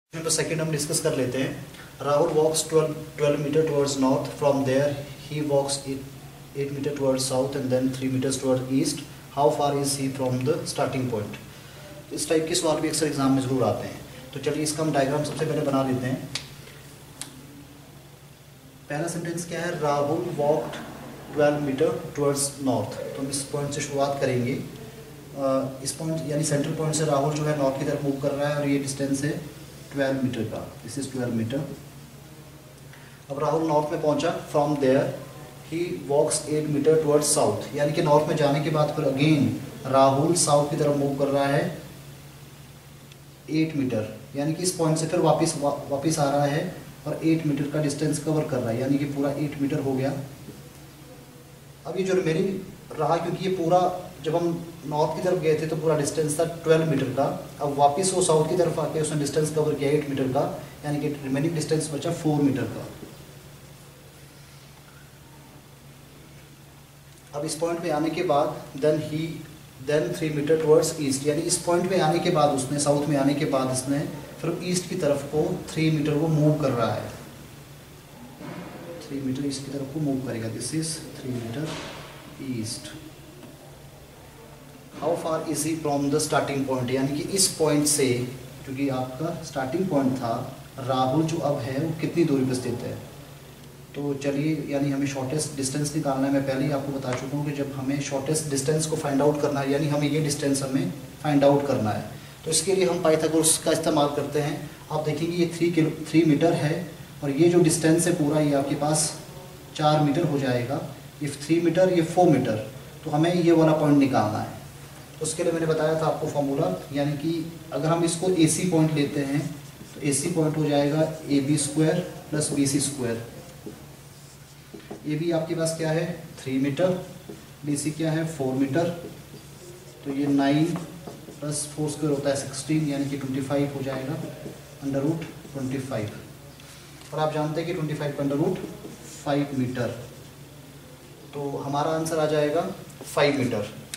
तो सेकंड हम डिस्कस कर लेते हैं। Rahul walks 12 metre towards north, from there he walks 8 metre towards south and then 3 metres toward east. How far is he from the starting point. इस type के सवाल भी अक्सर एग्जाम में जरूर आते हैं। तो चलिए इसका हम डायग्राम सबसे पहले बना लेते हैं। पहला सेंटेंस क्या है, Rahul walked 12 metre towards north. तो हम इस पॉइंट से शुरुआत करेंगे। इस पॉइंट यानी सेंट्रल पॉइंट से राहुल जो है नॉर्थ की तरफ मूव कर रहा है और ये डिस्टेंस है 12 मीटर का। This is 12 metre. अब राहुल नॉर्थ में पहुंचा। From there he walks 8 metre towards south, यानी कि नॉर्थ में जाने के बाद फिर अगेन राहुल साउथ की तरफ मूव कर रहा है 8 मीटर, यानी कि इस पॉइंट से फिर वापस आ रहा है और 8 मीटर का डिस्टेंस कवर कर रहा है, यानी कि पूरा 8 मीटर हो गया। अब ये जो रिमेनिंग रहा, क्योंकि ये पूरा जब हम नॉर्थ की तरफ गए थे तो पूरा डिस्टेंस था 12 मीटर का। अब वापस वो साउथ की तरफ आके उसने डिस्टेंस कवर किया 8 मीटर का, यानी कि रिमेनिंग डिस्टेंस बचा 4 मीटर का। अब इस पॉइंट पे आने के बाद देन 3 मीटर टुवर्ड्स ईस्ट, यानी इस पॉइंट पे आने के बाद उसने साउथ में आने के बाद इसने फिर ईस्ट की तरफ को 3 मीटर को मूव कर रहा है। 3 मीटर ईस्ट की तरफ को मूव करेगा। This is 3 metre east. How far is he from the starting point, यानी कि इस पॉइंट से, क्योंकि आपका स्टार्टिंग पॉइंट था, राहुल जो अब है वो कितनी दूरी पर स्थित है। तो चलिए, यानी हमें शॉर्टेस्ट डिस्टेंस निकालना है। मैं पहले ही आपको बता चुका हूँ कि जब हमें शॉर्टेस्ट डिस्टेंस को फाइंड आउट करना है, यानी हमें ये डिस्टेंस हमें फाइंड आउट करना है, तो इसके लिए हम पाइथागोरस का इस्तेमाल करते हैं। आप देखेंगे ये 3 मीटर है और ये जो डिस्टेंस है पूरा ये आपके पास 4 मीटर हो जाएगा। ये 3 मीटर, ये 4 मीटर, तो हमें ये वाला पॉइंट निकालना है। तो उसके लिए मैंने बताया था आपको फॉर्मूला, यानी कि अगर हम इसको AC पॉइंट लेते हैं तो AC पॉइंट हो जाएगा AB² + BC²। AB आपके पास क्या है 3 मीटर, BC क्या है 4 मीटर, तो ये 9 + 4² होता है 16, यानी कि 25 हो जाएगा √25। और आप जानते हैं कि 25 का √5 मीटर, तो हमारा आंसर आ जाएगा 5 मीटर।